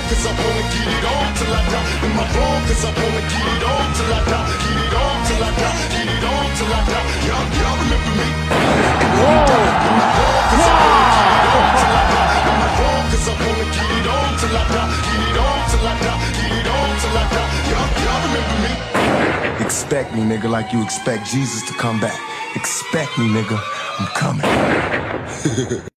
cause I wanna get it on till I die? Am I wrong cause I wanna get it on till I die? Get it on till I die, get it on till I die. Y'all remember me? Am I wrong cause I wanna get it on till I die? Am I wrong cause I wanna get it on till I die? Get it on till I die, get it on till I die. Y'all remember me? Expect me, nigga, like you expect Jesus to come back. Expect me, nigga, I'm coming.